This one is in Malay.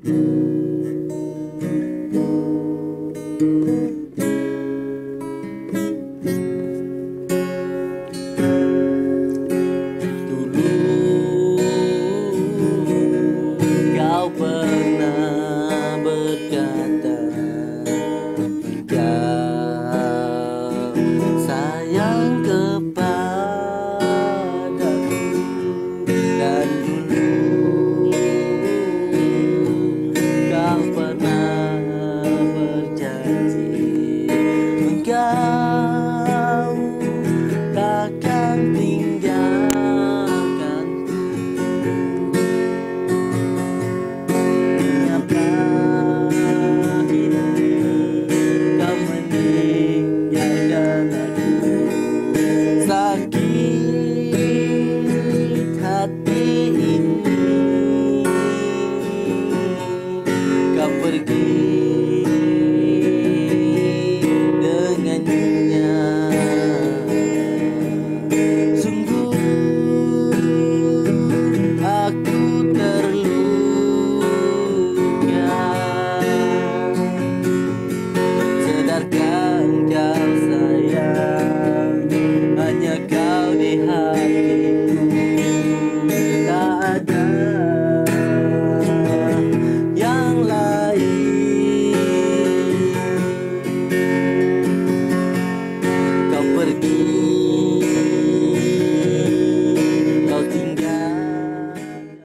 Kau pernah berkata kau sayang kepadaku, dan dulu kau pernah berjanji engkau takkan tinggalkanku. Mengapa kini kau meninggalkan aku? Sakit hati ini, kau pergi